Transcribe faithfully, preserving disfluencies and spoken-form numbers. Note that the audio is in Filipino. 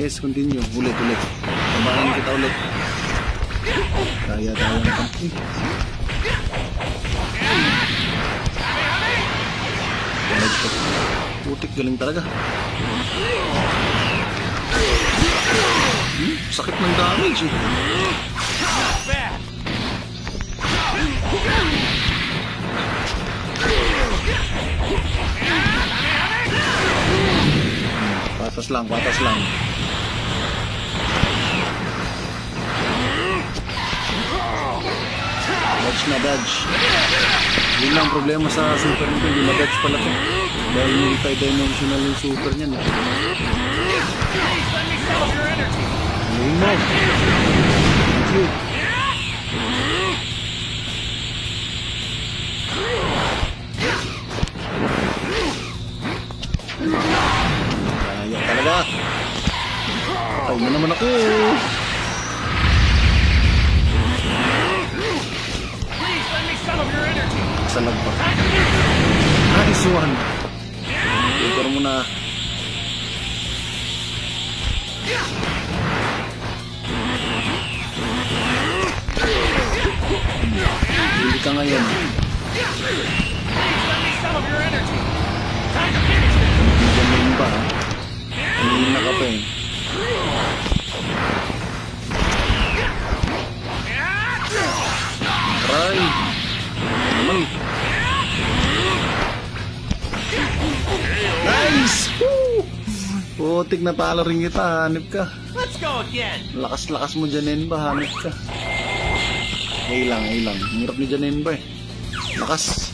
Yes, continue. Ulit, ulit. Tabahan kita ulit. Kaya tayo na kampi. Putik, galing talaga. Hmm, sakit ng damage eh. Patas lang, patas lang. Dodge na, dodge. Yun lang problema sa super nito, hindi na-dodge pala to. Dahil multi-dimensional yung super niyan. Galing mo. Thank you. Kaya talaga. Patay mo naman ako. Salag pa. Nice one. Ipar mo na. Hindi ka ngayon. Ganyan ba? Hindi na ka pa eh. Try. Naman. Nice! Woo! Putik na talo rin kita. Hanip ka. Let's go again. Lakas-lakas mo dyanin ba? Hanip ka. Ay lang, ay lang. Hirap ni dyanin ba eh. Lakas.